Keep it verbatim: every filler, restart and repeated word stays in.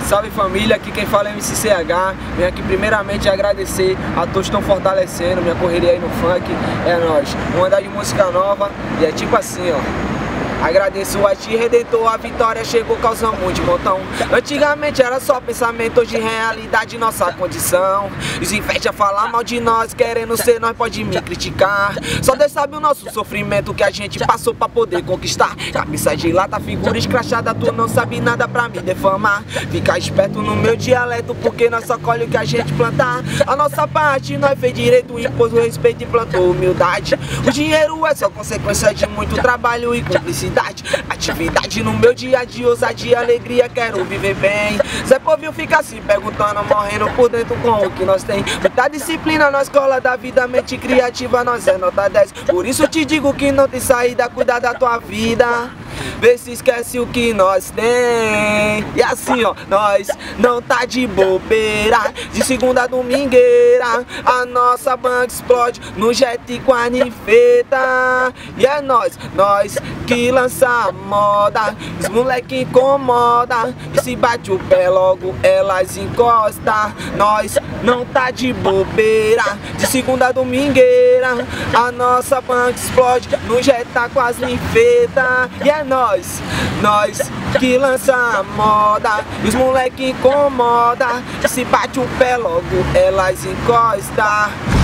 Salve família, aqui quem fala é M C C H. Venho aqui primeiramente agradecer a todos que estão fortalecendo minha correria aí no funk. É nóis, vamos andar de música nova e é tipo assim, ó. Agradeço a ti, Redentor, a vitória chegou causando muito montão. Antigamente era só pensamento, hoje realidade nossa condição. Os inveja falar mal de nós, querendo ser nós pode me criticar. Só Deus sabe o nosso sofrimento que a gente passou pra poder conquistar. Cabeça de lata, figura escrachada, tu não sabe nada pra me defamar. Fica esperto no meu dialeto, porque nós só colhe o que a gente plantar. A nossa parte nós fez direito, impôs o respeito e plantou humildade. O dinheiro é só consequência de muito trabalho e cumplicidade. Atividade no meu dia a dia, ousadia, alegria, quero viver bem. Zé Povinho fica se perguntando, morrendo por dentro com o que nós tem. Muita disciplina na escola da vida, mente criativa, nós é nota dez. Por isso te digo que não tem saída, cuida da tua vida. Vê se esquece o que nós tem. E assim ó, nós não tá de bobeira. De segunda a domingueira a nossa banca explode no jet com a ninfeta. E é nós, nós que lança a moda. Os moleque incomoda e se bate o pé logo elas encosta. Nós não tá de bobeira. De segunda a domingueira a nossa banca explode no jet com as ninfeta. E é nós, nós que lança a moda. Os moleque incomoda e se bate o pé logo elas encosta.